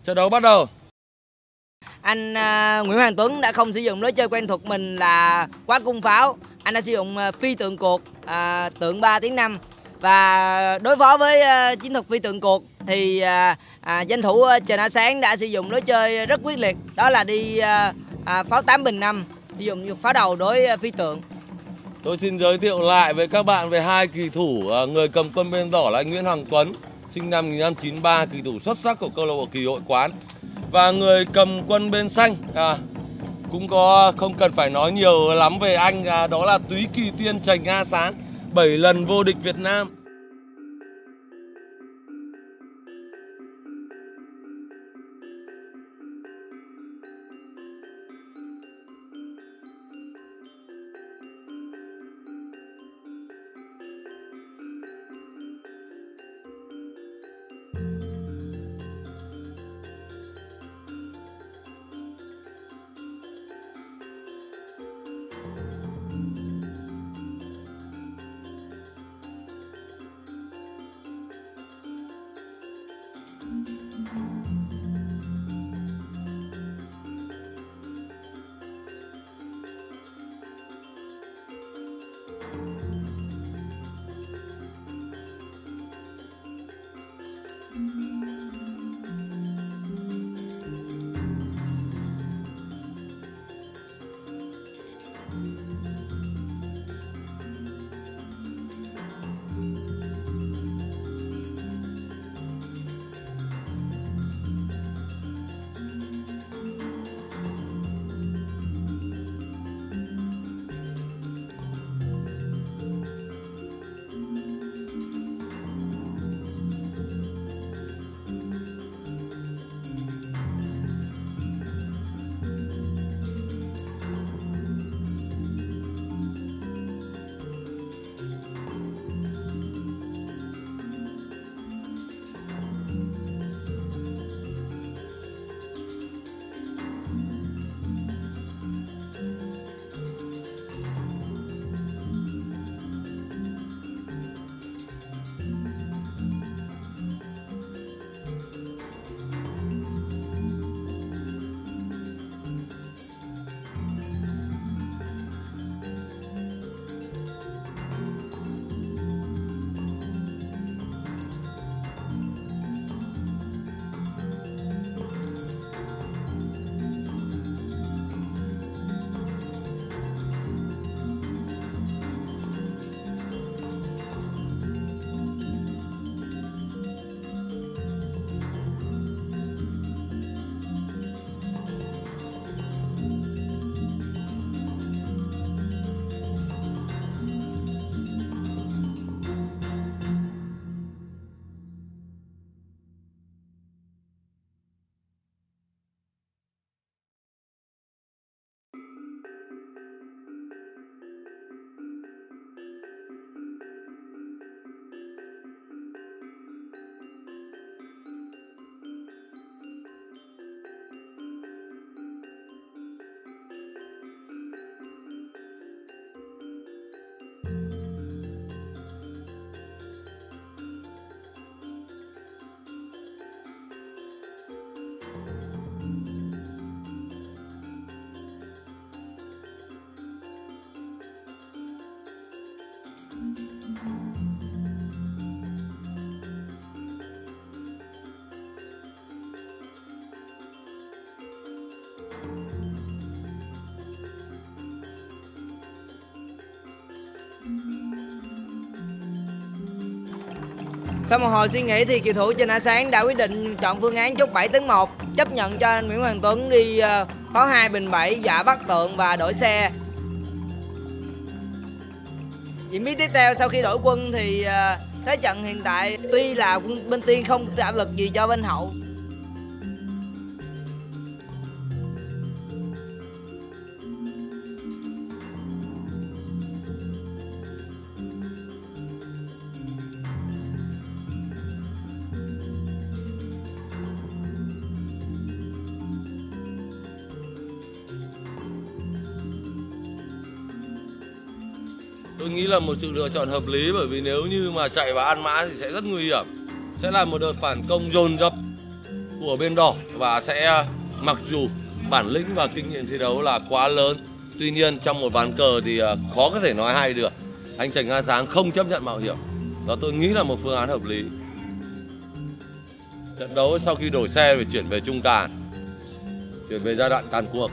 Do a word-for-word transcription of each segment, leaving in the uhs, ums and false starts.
Trận đấu bắt đầu. Anh uh, Nguyễn Hoàng Tuấn đã không sử dụng lối chơi quen thuộc mình là quá cung pháo. Anh đã sử dụng uh, phi tượng cuộc, uh, tượng ba tiếng năm. Và đối phó với uh, chiến thuật phi tượng cuộc thì uh, uh, danh thủ uh, Trần Á Sáng đã sử dụng lối chơi rất quyết liệt. Đó là đi uh, uh, pháo tám bình năm, sử dụng pháo đầu đối uh, phi tượng. Tôi xin giới thiệu lại với các bạn về hai kỳ thủ. uh, Người cầm quân bên đỏ là anh Nguyễn Hoàng Tuấn, sinh năm một nghìn chín trăm chín mươi ba, kỳ thủ xuất sắc của câu lạc bộ Kỳ Hội Quán. Và người cầm quân bên xanh à, cũng có không cần phải nói nhiều lắm về anh, à, đó là Túy Kỳ Tiên Trần Á Sáng, bảy lần vô địch Việt Nam. Sau một hồi suy nghĩ thì kỳ thủ Trần Á Sáng đã quyết định chọn phương án chốt bảy tấn một, chấp nhận cho anh Nguyễn Hoàng Tuấn đi uh, pháo hai bình bảy, giả bắt tượng và đổi xe. Diễn biến tiếp theo sau khi đổi quân thì uh, thế trận hiện tại tuy là bên Tiên không áp lực gì cho bên Hậu. Tôi nghĩ là một sự lựa chọn hợp lý, bởi vì nếu như mà chạy và ăn mã thì sẽ rất nguy hiểm, sẽ là một đợt phản công dồn dập của bên đỏ và sẽ mặc dù bản lĩnh và kinh nghiệm thi đấu là quá lớn, tuy nhiên trong một ván cờ thì khó có thể nói hay được. Anh Trần Nga Sáng không chấp nhận mạo hiểm, đó tôi nghĩ là một phương án hợp lý. Trận đấu sau khi đổi xe phải chuyển về trung càn, chuyển về giai đoạn tàn cuộc.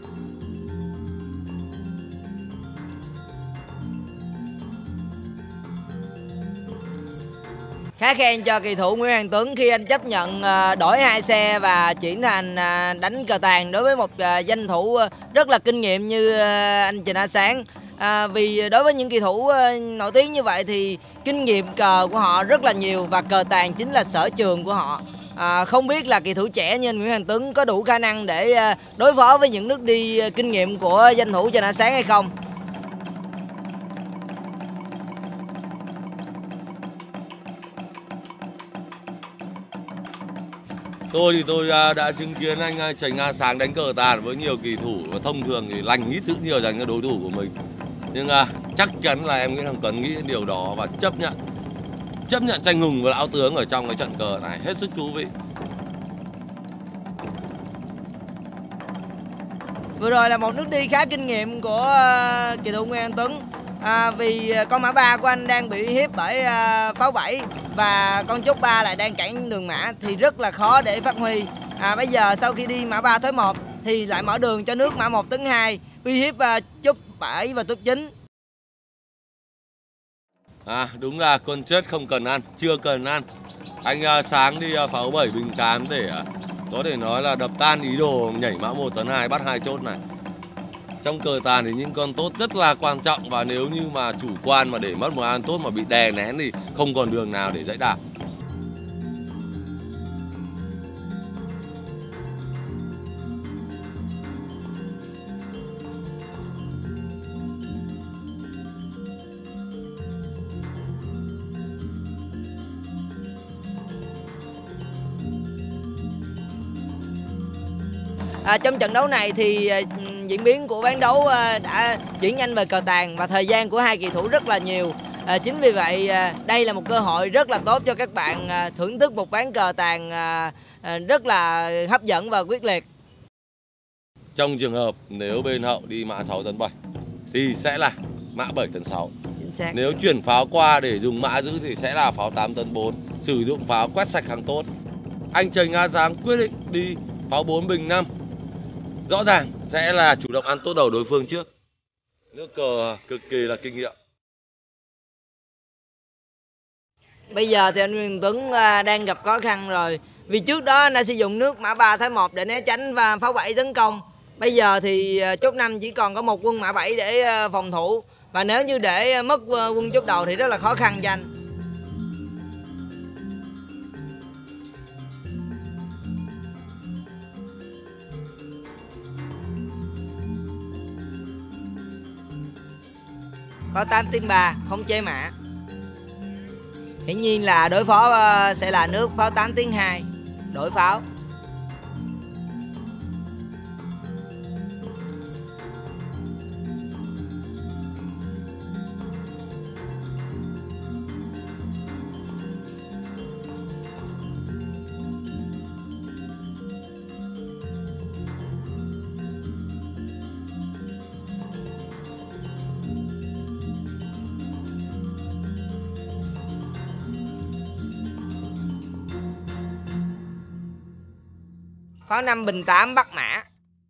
Khá khen cho kỳ thủ Nguyễn Hoàng Tuấn khi anh chấp nhận đổi hai xe và chuyển thành đánh cờ tàn đối với một danh thủ rất là kinh nghiệm như anh Trần Nga Sáng. À, vì đối với những kỳ thủ nổi tiếng như vậy thì kinh nghiệm cờ của họ rất là nhiều và cờ tàn chính là sở trường của họ. À, không biết là kỳ thủ trẻ như anh Nguyễn Hoàng Tuấn có đủ khả năng để đối phó với những nước đi kinh nghiệm của danh thủ Trần Nga Sáng hay không? Tôi thì tôi đã chứng kiến anh Trần Nga Sáng đánh cờ tàn với nhiều kỳ thủ và thông thường thì lành ít rất nhiều dành cho đối thủ của mình. Nhưng à, chắc chắn là em Nguyễn Hoàng Tuấn nghĩ điều đó và chấp nhận chấp nhận tranh hùng với lão tướng ở trong cái trận cờ này hết sức thú vị. Vừa rồi là một nước đi khá kinh nghiệm của uh, kỳ thủ Nguyễn Hoàng Tuấn. À, vì con mã ba của anh đang bị uy hiếp bởi uh, pháo bảy và con chốt ba lại đang cản đường mã thì rất là khó để phát huy. À, bây giờ sau khi đi mã ba tới một thì lại mở đường cho nước mã một tấn hai uy hiếp uh, chốt bảy và chốt chín. À đúng là con chết không cần ăn, chưa cần ăn. Anh uh, Sáng đi uh, pháo bảy bình cám để uh, có thể nói là đập tan ý đồ nhảy mã một tấn hai bắt hai chốt này. Trong cờ tàn thì những con tốt rất là quan trọng và nếu như mà chủ quan mà để mất một ăn tốt mà bị đè nén thì không còn đường nào để dãy đạp. À, trong trận đấu này thì uh, diễn biến của ván đấu uh, đã chuyển nhanh về cờ tàn và thời gian của hai kỳ thủ rất là nhiều. À, chính vì vậy uh, đây là một cơ hội rất là tốt cho các bạn uh, thưởng thức một ván cờ tàn uh, uh, rất là hấp dẫn và quyết liệt. Trong trường hợp nếu bên hậu đi mã sáu tấn bảy thì sẽ là mã bảy tấn sáu. Chính xác. Nếu chuyển pháo qua để dùng mã giữ thì sẽ là pháo tám tấn bốn, sử dụng pháo quét sạch hàng tốt. Anh Trần Nga Sáng quyết định đi pháo bốn bình năm. Rõ ràng sẽ là chủ động ăn tốt đầu đối phương trước. Nước cờ cực kỳ là kinh nghiệm. Bây giờ thì anh Nguyễn Tuấn đang gặp khó khăn rồi. Vì trước đó anh đã sử dụng nước mã ba thái một để né tránh và pháo bảy tấn công. Bây giờ thì chốt năm chỉ còn có một quân mã bảy để phòng thủ. Và nếu như để mất quân chốt đầu thì rất là khó khăn cho anh. Pháo tám tiến ba không chế mã. Hiển nhiên là đối phó sẽ là nước pháo tám tiến hai. Đổi pháo. Pháo năm bình tám bắt mã.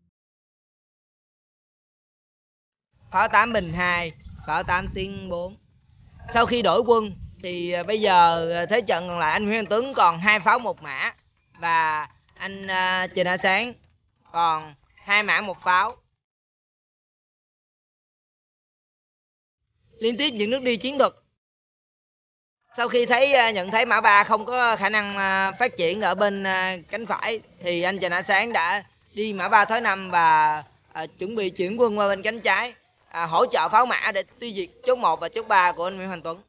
Pháo tám bình hai, pháo tám tiến bốn. Sau khi đổi quân thì bây giờ thế trận còn lại anh Nguyễn Hoàng Tuấn còn hai pháo một mã và anh uh, Trần Nga Sáng còn hai mã một pháo. Liên tiếp những nước đi chiến thuật. Sau khi thấy nhận thấy mã ba không có khả năng phát triển ở bên cánh phải thì anh Trần Nga Sáng đã đi mã ba thối năm và à, chuẩn bị chuyển quân qua bên cánh trái, à, hỗ trợ pháo mã để tiêu diệt chốt một và chốt ba của anh Nguyễn Hoàng Tuấn.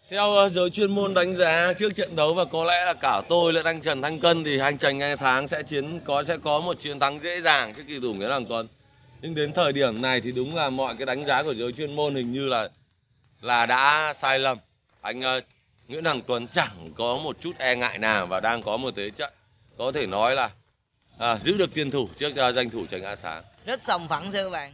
Theo ờ, giới chuyên môn đánh giá trước trận đấu và có lẽ là cả tôi lẫn anh Trần Thanh Cân thì anh Trần Anh Sáng sẽ chiến có sẽ có một chiến thắng dễ dàng trước kỳ thủ Nguyễn Hoàng Tuấn. Nhưng đến thời điểm này thì đúng là mọi cái đánh giá của giới chuyên môn hình như là là đã sai lầm. Anh uh, Nguyễn Hoàng Tuấn chẳng có một chút e ngại nào và đang có một thế trận có thể nói là à, giữ được tiền thủ trước uh, danh thủ Trần Anh Sáng. Rất sòng phẳng thưa các bạn.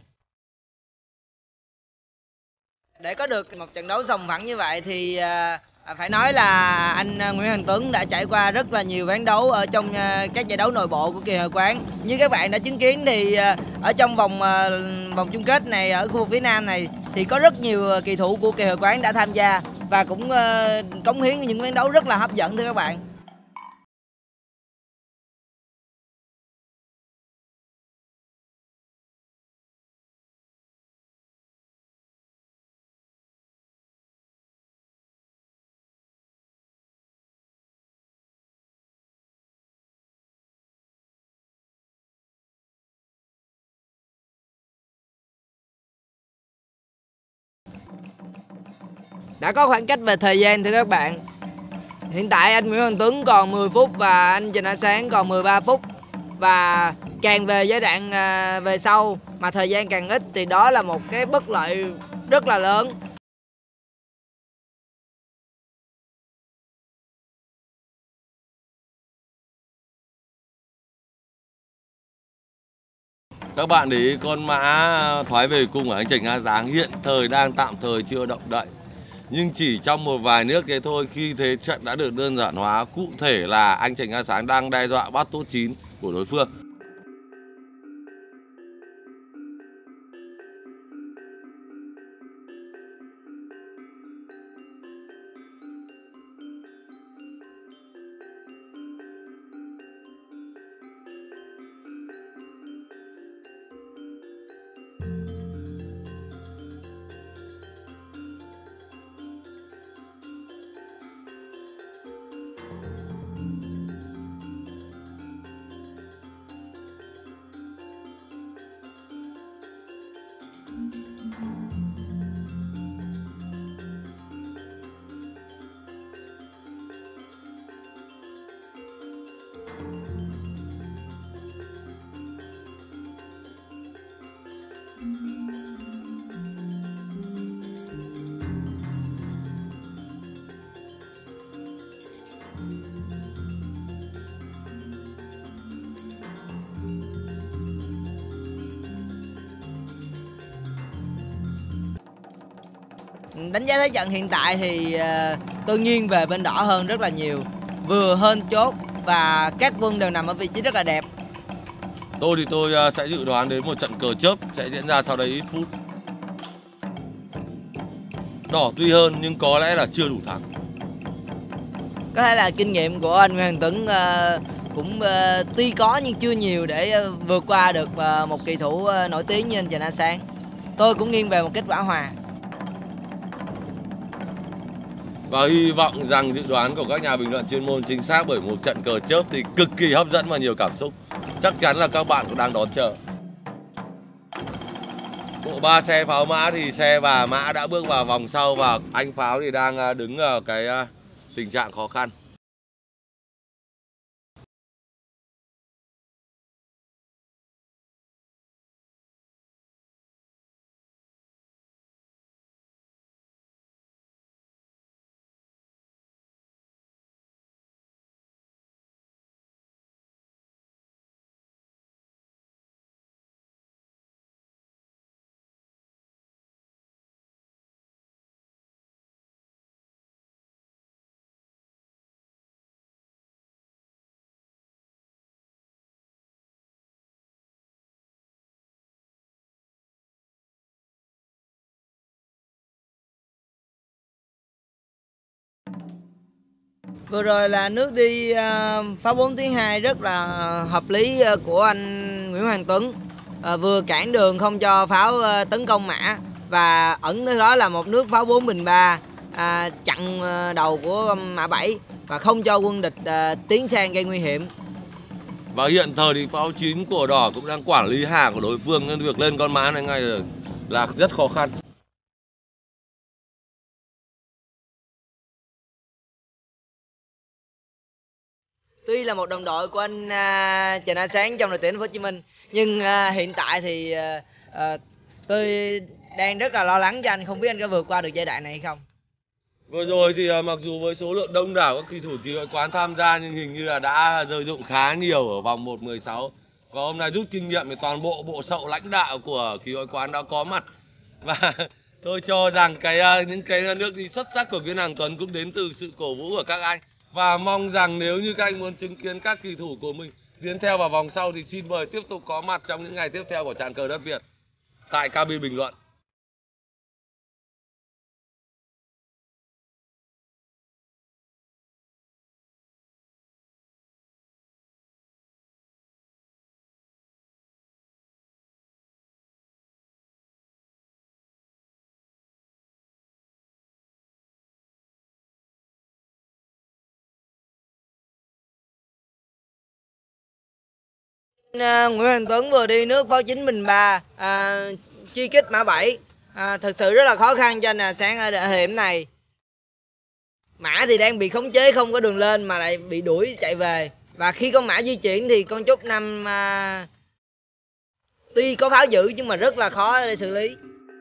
Để có được một trận đấu sòng phẳng như vậy thì à, phải nói là anh Nguyễn Hoàng Tuấn đã trải qua rất là nhiều ván đấu ở trong à, các giải đấu nội bộ của kỳ hội quán. Như các bạn đã chứng kiến thì à, ở trong vòng à, vòng chung kết này ở khu vực phía Nam này thì có rất nhiều kỳ thủ của kỳ hội quán đã tham gia và cũng à, cống hiến những ván đấu rất là hấp dẫn thưa các bạn. Đã có khoảng cách về thời gian thưa các bạn. Hiện tại anh Nguyễn Hoàng Tuấn còn mười phút và anh Trần Anh Sáng còn mười ba phút. Và càng về giai đoạn về sau mà thời gian càng ít thì đó là một cái bất lợi rất là lớn. Các bạn để ý con mã thoái về cung của anh Trần Anh Sáng hiện thời đang tạm thời chưa động đậy. Nhưng chỉ trong một vài nước thế thôi, khi thế trận đã được đơn giản hóa, cụ thể là anh Trần Anh Sáng đang đe dọa bắt top chín của đối phương. Đánh giá thế trận hiện tại thì uh, tôi nghiêng về bên đỏ hơn rất là nhiều. Vừa hơn chốt và các quân đều nằm ở vị trí rất là đẹp. Tôi thì tôi uh, sẽ dự đoán đến một trận cờ chớp sẽ diễn ra sau đây ít phút. Đỏ tuy hơn nhưng có lẽ là chưa đủ thắng. Có thể là kinh nghiệm của anh Nguyễn Hoàng Tuấn uh, cũng uh, tuy có nhưng chưa nhiều để uh, vượt qua được uh, một kỳ thủ uh, nổi tiếng như anh Trần Anh Sáng. Tôi cũng nghiêng về một kết quả hòa. Và hy vọng rằng dự đoán của các nhà bình luận chuyên môn chính xác, bởi một trận cờ chớp thì cực kỳ hấp dẫn và nhiều cảm xúc. Chắc chắn là các bạn cũng đang đón chờ. Bộ ba xe pháo mã thì xe và mã đã bước vào vòng sau và anh Pháo thì đang đứng ở cái tình trạng khó khăn. Vừa rồi là nước đi uh, pháo bốn tiếng hai rất là hợp lý uh, của anh Nguyễn Hoàng Tuấn. Uh, vừa cản đường không cho pháo uh, tấn công mã và ẩn nơi đó là một nước pháo bốn bình ba uh, chặn uh, đầu của mã bảy và không cho quân địch uh, tiến sang gây nguy hiểm. Và hiện thời thì pháo chín của đỏ cũng đang quản lý hàng của đối phương nên việc lên con mã này ngay là rất khó khăn. Tuy là một đồng đội của anh à, Trần Anh Sáng trong đội tuyển Thành phố Hồ Chí Minh, nhưng à, hiện tại thì à, à, tôi đang rất là lo lắng cho anh, không biết anh có vượt qua được giai đoạn này hay không. Vừa rồi thì à, mặc dù với số lượng đông đảo các kỳ thủ kỳ hội quán tham gia nhưng hình như là đã rơi dụng khá nhiều ở vòng một mười sáu. Và hôm nay rút kinh nghiệm thì toàn bộ bộ sậu lãnh đạo của kỳ hội quán đã có mặt. Và tôi cho rằng cái à, những cái nước đi xuất sắc của Nguyễn Hoàng Tuấn cũng đến từ sự cổ vũ của các anh. Và mong rằng nếu như các anh muốn chứng kiến các kỳ thủ của mình tiến theo vào vòng sau thì xin mời tiếp tục có mặt trong những ngày tiếp theo của Tràn Cờ Đất Việt tại cabin bình luận. À, Nguyễn Hoàng Tuấn vừa đi nước pháo chín bình ba, à, truy kích mã bảy, à, thực sự rất là khó khăn cho anh à, Sáng ở thời điểm này. Mã thì đang bị khống chế, không có đường lên mà lại bị đuổi chạy về, và khi con mã di chuyển thì con Trúc Năm à, tuy có pháo giữ nhưng mà rất là khó để xử lý.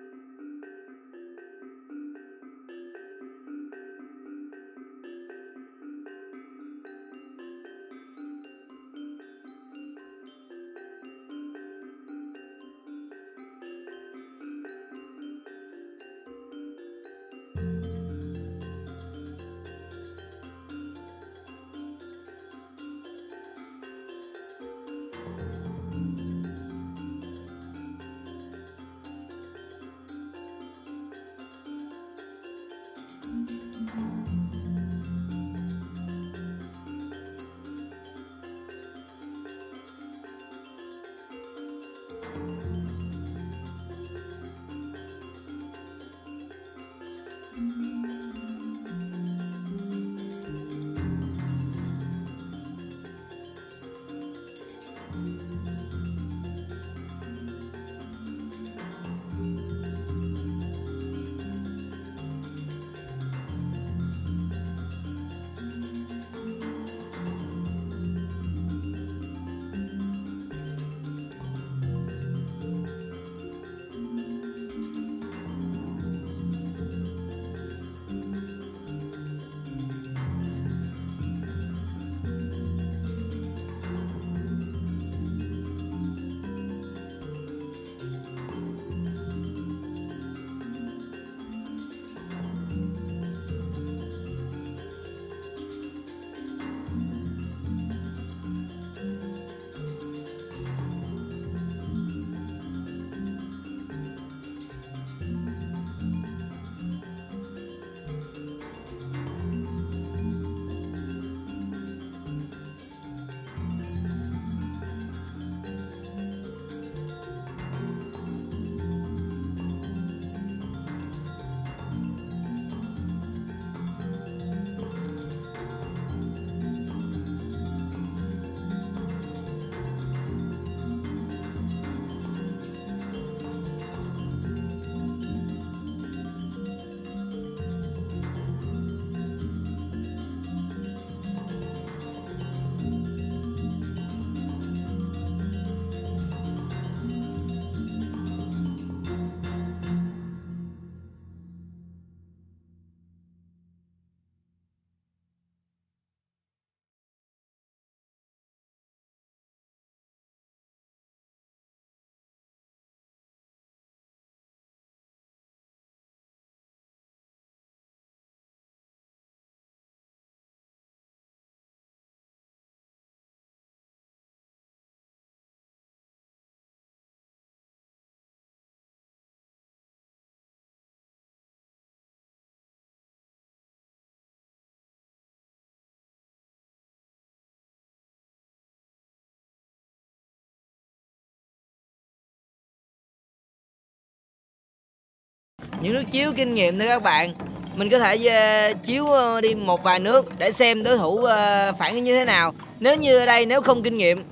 Những nước chiếu kinh nghiệm thôi các bạn. Mình có thể uh, chiếu uh, đi một vài nước để xem đối thủ uh, phản ứng như thế nào. Nếu như ở đây nếu không kinh nghiệm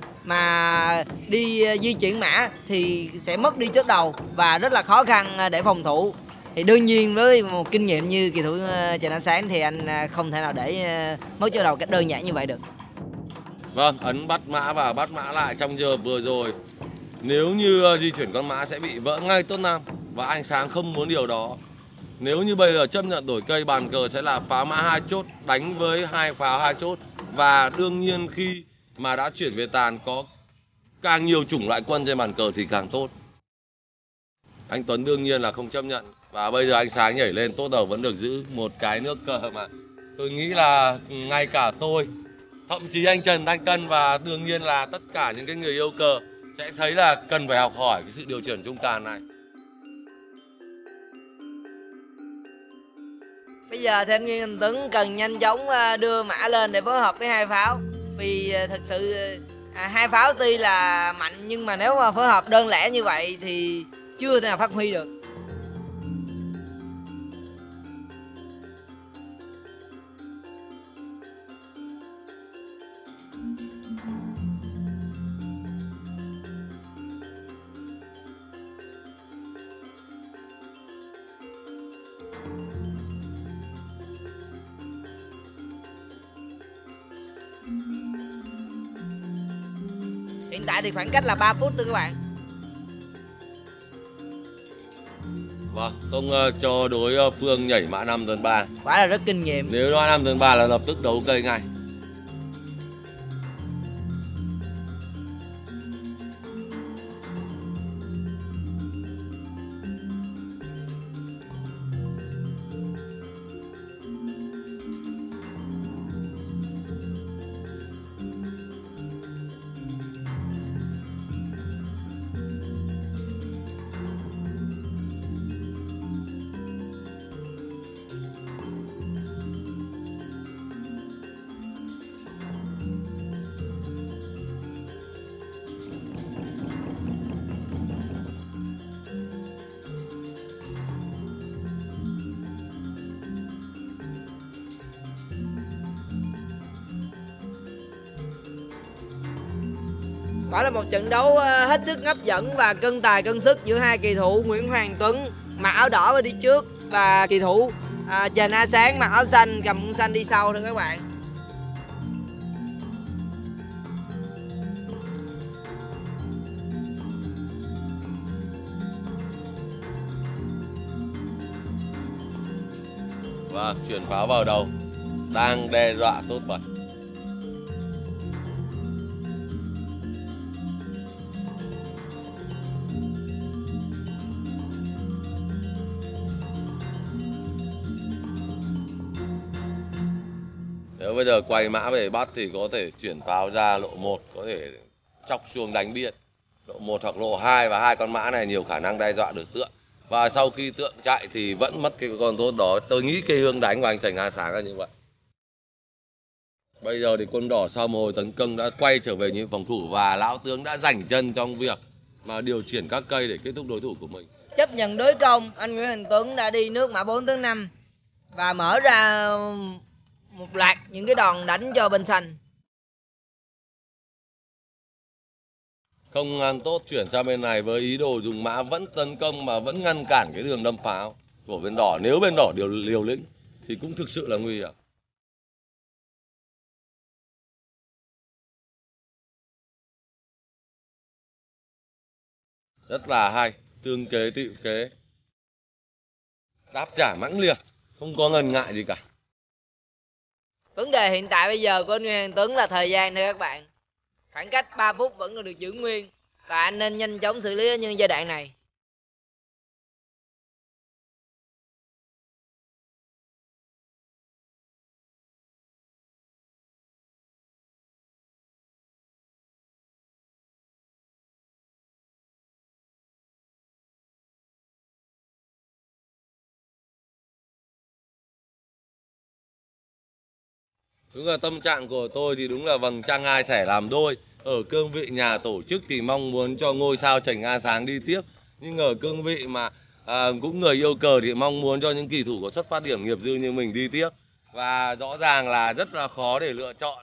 mà đi uh, di chuyển mã thì sẽ mất đi chốt đầu và rất là khó khăn uh, để phòng thủ. Thì đương nhiên với một kinh nghiệm như kỳ thủ uh, Trần Anh Sáng thì anh uh, không thể nào để uh, mất chốt đầu cách đơn giản như vậy được. Vâng, ấn bắt mã và bắt mã lại trong giờ vừa rồi. Nếu như di chuyển con mã sẽ bị vỡ ngay tốt năm, và anh Sáng không muốn điều đó. Nếu như bây giờ chấp nhận đổi cây, bàn cờ sẽ là pháo mã hai chốt đánh với hai pháo hai chốt. Và đương nhiên khi mà đã chuyển về tàn có càng nhiều chủng loại quân trên bàn cờ thì càng tốt. Anh Tuấn đương nhiên là không chấp nhận. Và bây giờ anh Sáng nhảy lên tốt đầu vẫn được giữ một cái nước cờ mà tôi nghĩ là ngay cả tôi, thậm chí anh Trần Thanh Cân và đương nhiên là tất cả những cái người yêu cờ sẽ thấy là cần phải học hỏi cái sự điều chuyển trung tàn này. Bây giờ thì anh Nguyễn Anh Tuấn cần nhanh chóng đưa mã lên để phối hợp với hai pháo. Vì thật sự à, hai pháo tuy là mạnh nhưng mà nếu mà phối hợp đơn lẻ như vậy thì chưa thể nào phát huy được. Hiện tại thì khoảng cách là ba phút thôi các bạn. Vâng, không uh, cho đối uh, phương nhảy mã năm tuần ba. Quả là rất kinh nghiệm. Nếu mã năm tuần ba là lập tức đấu cây ngay. Đó là một trận đấu hết sức hấp dẫn và cân tài cân sức giữa hai kỳ thủ Nguyễn Hoàng Tuấn mặc áo đỏ và đi trước và kỳ thủ à, Trần A Sáng mặc áo xanh cầm con xanh đi sau thôi các bạn. Và chuyển pháo vào đầu đang đe dọa tốt bật. Nếu bây giờ quay mã về bắt thì có thể chuyển pháo ra lộ một, có thể chọc xuồng đánh biên lộ một hoặc lộ hai, và hai con mã này nhiều khả năng đe dọa được tượng. Và sau khi tượng chạy thì vẫn mất cái con tốt đó. Tôi nghĩ cái hướng đánh của anh Trần A Sáng là như vậy. Bây giờ thì quân đỏ sau một hồi tấn công đã quay trở về những phòng thủ và lão tướng đã rảnh chân trong việc mà điều chuyển các cây để kết thúc đối thủ của mình. Chấp nhận đối công, anh Nguyễn Hoàng Tuấn đã đi nước mã bốn tướng năm và mở ra một loạt những cái đòn đánh cho bên xanh. Không ăn tốt chuyển sang bên này với ý đồ dùng mã vẫn tấn công mà vẫn ngăn cản cái đường đâm pháo của bên đỏ. Nếu bên đỏ điều liều lĩnh thì cũng thực sự là nguy hiểm. Rất là hay, tương kế tựu kế, đáp trả mãnh liệt, không có ngần ngại gì cả. Vấn đề hiện tại bây giờ của anh Nguyễn Hoàng Tuấn là thời gian thôi các bạn. Khoảng cách ba phút vẫn còn được giữ nguyên và anh nên nhanh chóng xử lý ở những giai đoạn này. Đúng là tâm trạng của tôi thì đúng là vầng trăng hai sẻ làm đôi. Ở cương vị nhà tổ chức thì mong muốn cho ngôi sao Trần A Sáng đi tiếp. Nhưng ở cương vị mà à, cũng người yêu cờ thì mong muốn cho những kỳ thủ có xuất phát điểm nghiệp dư như mình đi tiếp. Và rõ ràng là rất là khó để lựa chọn.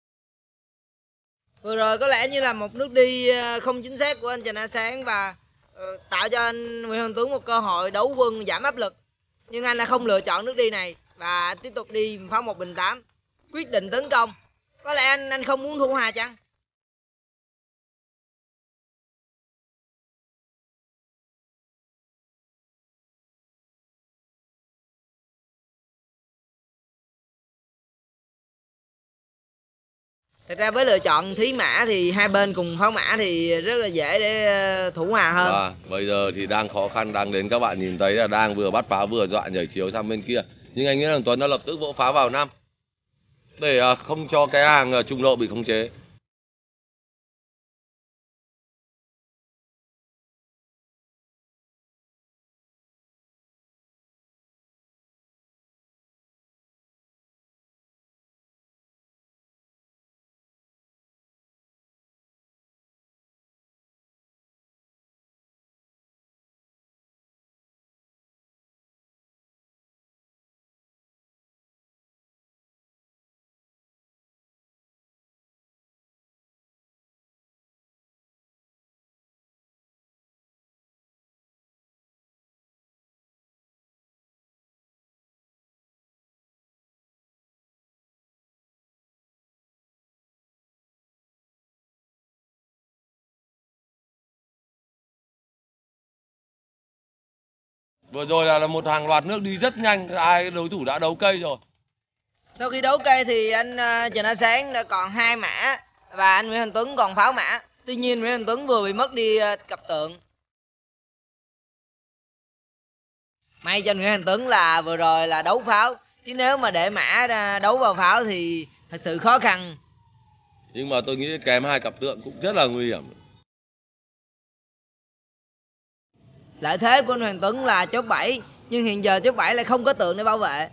Vừa rồi có lẽ như là một nước đi không chính xác của anh Trần A Sáng và ờ, tạo cho anh Nguyễn Hoàng Tuấn một cơ hội đấu quân giảm áp lực. Nhưng anh đã không lựa chọn nước đi này và tiếp tục đi pháo một bình tám, quyết định tấn công. Có lẽ anh anh không muốn thu hòa chăng? Thật ra với lựa chọn thí mã thì hai bên cùng pháo mã thì rất là dễ để ờ, thủ hòa hơn. Và bây giờ thì đang khó khăn đang đến, các bạn nhìn thấy là đang vừa bắt pháo vừa dọa nhảy chiếu sang bên kia. Nhưng anh Nguyễn Hoàng Tuấn đã lập tức vỗ pháo vào năm để à, không cho cái hàng à, trung lộ bị khống chế. Vừa rồi là một hàng loạt nước đi rất nhanh, ai đối thủ đã đấu cây rồi. Sau khi đấu cây thì anh uh, Trần Ánh Sáng đã còn hai mã và anh Nguyễn Hoàng Tuấn còn pháo mã. Tuy nhiên Nguyễn Hoàng Tuấn vừa bị mất đi uh, cặp tượng. May cho Nguyễn Hoàng Tuấn là vừa rồi là đấu pháo, chứ nếu mà để mã đấu vào pháo thì thật sự khó khăn. Nhưng mà tôi nghĩ kém hai cặp tượng cũng rất là nguy hiểm. Lợi thế của Nguyễn Hoàng Tuấn là chốt bảy, nhưng hiện giờ chốt bảy lại không có tượng để bảo vệ.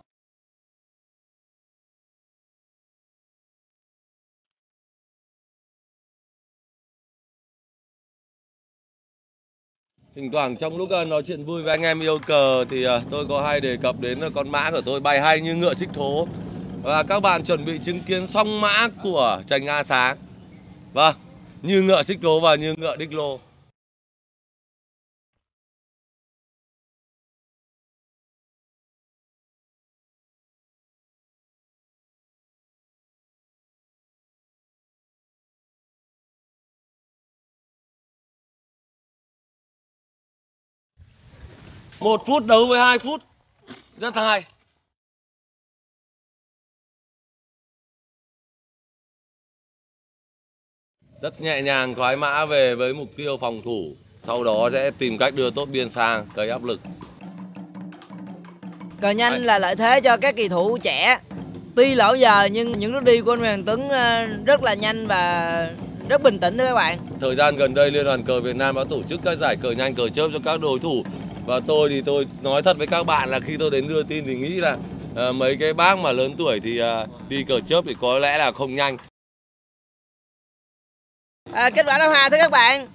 Thỉnh thoảng trong lúc nói chuyện vui với anh em yêu cờ thì tôi có hay đề cập đến con mã của tôi bay hay như ngựa xích thố. Và các bạn chuẩn bị chứng kiến song mã của Trành A Sáng. Vâng, như ngựa xích thố và như ngựa đích lô. Một phút đấu với hai phút, rất hay. Rất nhẹ nhàng thoái mã về với mục tiêu phòng thủ. Sau đó sẽ tìm cách đưa tốt biên sang, gây áp lực. Cờ nhanh Đấy. là lợi thế cho các kỳ thủ trẻ. Tuy lão giờ nhưng những bước đi của anh Hoàng Tuấn rất là nhanh và rất bình tĩnh thưa các bạn. Thời gian gần đây Liên đoàn cờ Việt Nam đã tổ chức các giải cờ nhanh cờ chớp cho các đối thủ. Và tôi thì tôi nói thật với các bạn là khi tôi đến đưa tin thì nghĩ là à, mấy cái bác mà lớn tuổi thì à, đi cờ chớp thì có lẽ là không nhanh. À, kết quả đấu hòa thưa các bạn.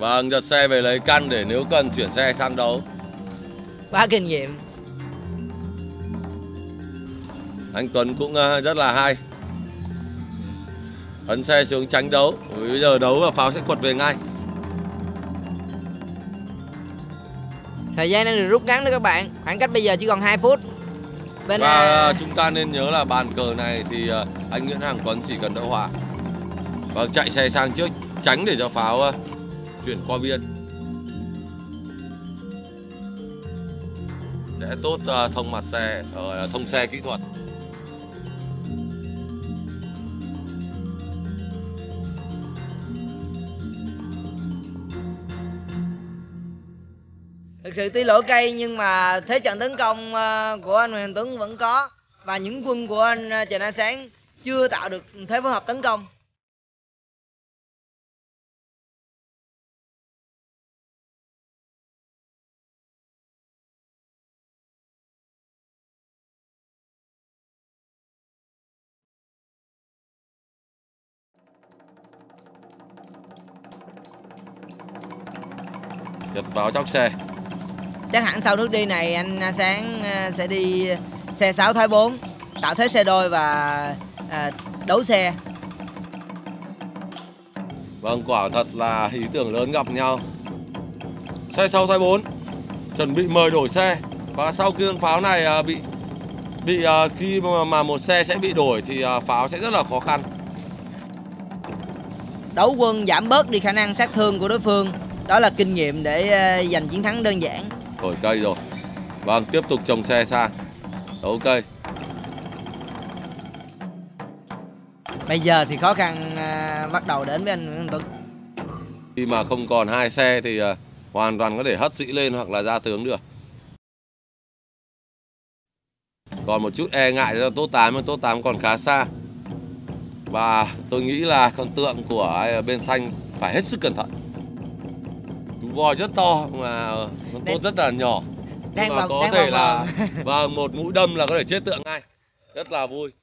Vâng, giật xe về lấy căn để nếu cần chuyển xe sang đấu. Quá kinh nghiệm. Anh Tuấn cũng rất là hay. Ấn xe xuống tránh đấu. Bây giờ đấu và pháo sẽ quật về ngay. Thời gian đang được rút ngắn nữa các bạn. Khoảng cách bây giờ chỉ còn hai phút. Bên Và à... chúng ta nên nhớ là bàn cờ này thì anh Nguyễn Hoàng Tuấn chỉ cần đỡ họa. Và chạy xe sang trước tránh để cho pháo chuyển qua biên. Sẽ tốt thông mặt xe, thông xe kỹ thuật. Thực sự tuy lỗi cây nhưng mà thế trận tấn công của anh Hoàng Tuấn vẫn có. Và những quân của anh Trần Ánh Sáng chưa tạo được thế phối hợp tấn công. Giật vào chóc xe. Chắc hẳn sau nước đi này anh Sáng sẽ đi xe sáu thái bốn, tạo thế xe đôi và à, đấu xe. Vâng, quả thật là ý tưởng lớn gặp nhau. Xe sáu thái bốn chuẩn bị mời đổi xe. Và sau khi pháo này bị bị khi mà, mà một xe sẽ bị đổi thì pháo sẽ rất là khó khăn. Đấu quân giảm bớt đi khả năng sát thương của đối phương. Đó là kinh nghiệm để giành chiến thắng đơn giản. Thổi cây rồi. Vâng, tiếp tục trồng xe sang. Đấu cây. Bây giờ thì khó khăn à, bắt đầu đến với anh Nguyễn Tuấn. Khi mà không còn hai xe thì à, hoàn toàn có thể hất sĩ lên hoặc là ra tướng được. Còn một chút e ngại cho tốt tám, nhưng tốt tám còn khá xa. Và tôi nghĩ là con tượng của bên xanh phải hết sức cẩn thận. Voi rất to mà con tốt rất là nhỏ. Đang Nhưng mà vào, có đang thể vào là và một mũi đâm là có thể chết tượng ngay. Rất là vui.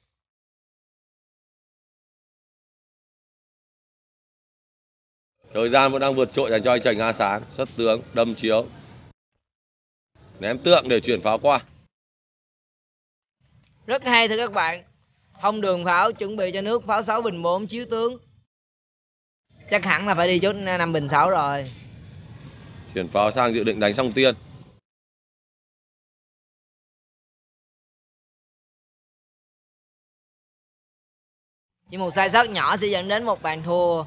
Thời gian vẫn đang vượt trội dành cho anh Trần A Sáng. Xuất tướng, đâm chiếu, ném tượng để chuyển pháo qua. Rất hay thưa các bạn. Thông đường pháo chuẩn bị cho nước pháo sáu bình bốn chiếu tướng. Chắc hẳn là phải đi chốt năm bình sáu rồi. Chuyển pháo sang dự định đánh song tiên. Chỉ một sai sót nhỏ sẽ dẫn đến một bàn thua.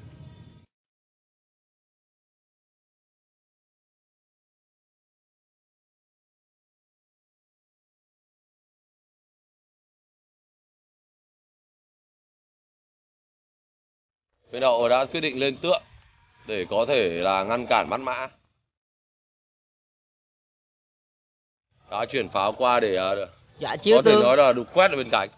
Bên đậu đã quyết định lên tượng để có thể là ngăn cản bắn mã. Đã chuyển pháo qua để dạ, chiếu có thể tương. nói là đục quét ở bên cạnh.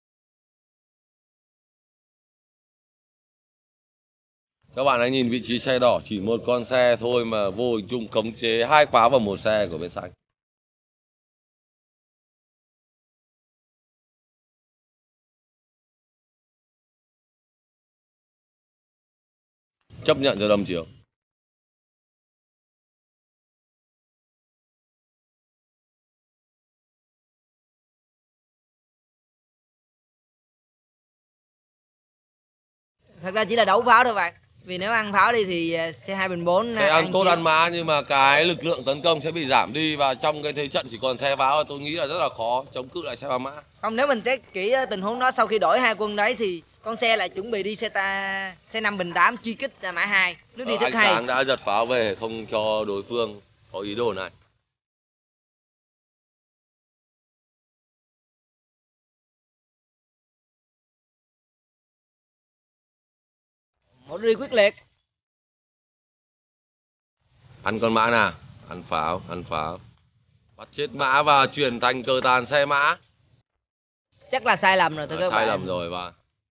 Các bạn hãy nhìn vị trí xe đỏ, chỉ một con xe thôi mà vô hình chung khống chế hai pháo vào một xe của bên xanh. Chấp nhận cho đâm chiếu. Thật ra chỉ là đấu pháo thôi bạn. Vì nếu ăn pháo đi thì xe hai bình bốn sẽ ăn tốt chiếu. Ăn mã nhưng mà cái lực lượng tấn công sẽ bị giảm đi. Và trong cái thế trận chỉ còn xe pháo tôi nghĩ là rất là khó chống cự lại xe ba mã. Không, nếu mình xét kỹ tình huống đó, sau khi đổi hai quân đấy thì con xe lại chuẩn bị đi xe ta xe năm bình tám truy kích mã hai. Nước đi ờ, rất anh hay. Sáng đã giật pháo về không cho đối phương có ý đồ này. Một đi quyết liệt. Ăn con mã nào, ăn pháo, ăn pháo. Bắt chết mã và chuyển thành cờ tàn xe mã. Chắc là sai lầm rồi thưa các sai bạn. lầm rồi và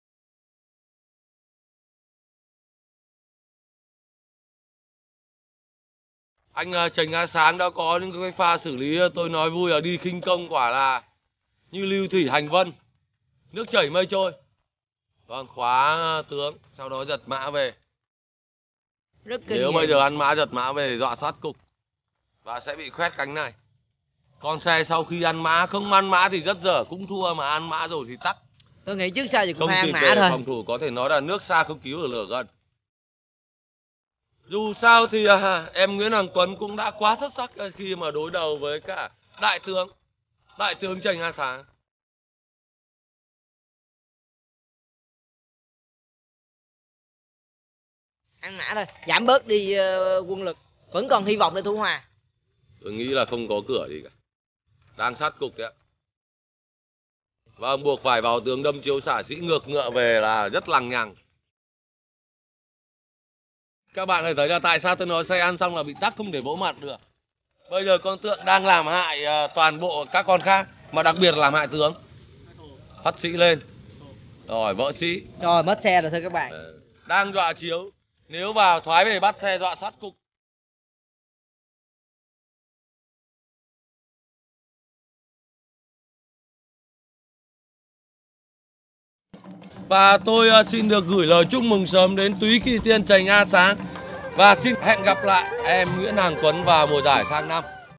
anh Trần A Sáng đã có những cái pha xử lý tôi nói vui là đi khinh công quả là như lưu thủy hành vân, nước chảy mây trôi. Còn khóa tướng, sau đó giật mã về. Rất kinh Nếu nghiệm. bây giờ ăn mã giật mã về dọa sát cục và sẽ bị khoét cánh này. Con xe sau khi ăn mã, không ăn mã thì rất dở, cũng thua, mà ăn mã rồi thì tắc. Tôi nghĩ trước sau thì cũng Không phải ăn kịp mã để thôi. phòng thủ, có thể nói là nước xa không cứu được lửa gần. Dù sao thì à, em Nguyễn Hoàng Tuấn cũng đã quá xuất sắc khi mà đối đầu với cả đại tướng đại tướng Trần A Sáng. Ăn mã thôi, giảm bớt đi uh, quân lực, vẫn còn hy vọng để thủ hòa. Tôi nghĩ là không có cửa gì cả, đang sát cục đấy ạ. Và buộc phải vào tướng đâm chiếu xả sĩ ngược ngựa về là rất lằng nhằng. Các bạn hãy thấy là tại sao tôi nói xe ăn xong là bị tắc, không để vỗ mặt được. Bây giờ con tượng đang làm hại uh, toàn bộ các con khác, mà đặc biệt là làm hại tướng. Hất sĩ lên, rồi vỡ sĩ. Rồi mất xe rồi thưa các bạn. Ờ, đang dọa chiếu, nếu vào thoái về bắt xe dọa sát cục. Và tôi uh, xin được gửi lời chúc mừng sớm đến Túy Kỳ Tiên Trần A Sáng. Và xin hẹn gặp lại em Nguyễn Hoàng Tuấn vào mùa giải sang năm.